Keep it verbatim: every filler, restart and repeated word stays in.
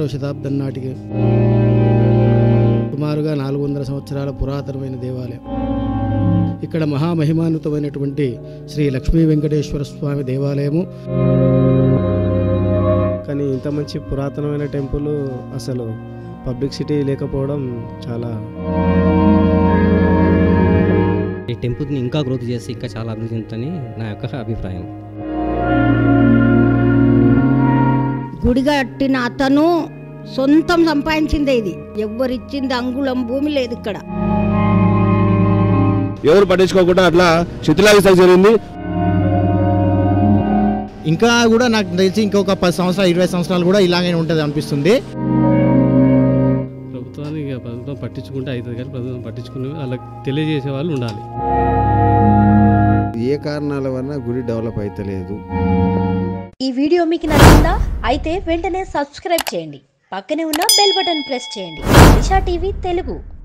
పదహారవ శతాబ్దం నాటికి సుమారుగా నాలుగు వందల సంవత్సరాల పురాతనమైన దేవాలయం. ఇక్కడ మహామహిమాన్వితమైనటువంటి శ్రీ లక్ష్మీ వెంకటేశ్వర స్వామి దేవాలయము. కానీ ఇంత మంచి పురాతనమైన టెంపుల్ అసలు పబ్లిసిటీ లేకపోవడం చాలా. ఈ టెంపుల్ని ఇంకా గ్రోత్ చేసి ఇంకా చాలా అభివృద్ధి చెందుతుందని నా యొక్క అభిప్రాయం. గుడి కట్టిన అతను సొంతం సంపాదించిందే, ఇది ఎవరిచ్చింది అంగుళం భూమి లేదు ఇక్కడ. ఎవరు పట్టించుకోకుండా అట్లా శిథిలావస్థకు జరిగింది. ఇంకా కూడా నాకు తెలిసి ఇంకొక పది సంవత్సరాలు ఇరవై సంవత్సరాలు కూడా ఇలాగే ఉంటుంది అనిపిస్తుంది. ప్రభుత్వానికి ప్రభుత్వం పట్టించుకుంటే అవుతుంది, కానీ ప్రభుత్వం పట్టించుకునే వాళ్ళకి తెలియజేసే వాళ్ళు ఉండాలి. ఏ కారణాల వల్ల గుడి డెవలప్ అయితలేదు. ఈ వీడియో మీకు నచ్చిందా? అయితే వెంటనే సబ్స్క్రైబ్ చేయండి, పక్కనే ఉన్న బెల్ బటన్ ప్రెస్ చేయండి. దిశా టీవీ తెలుగు.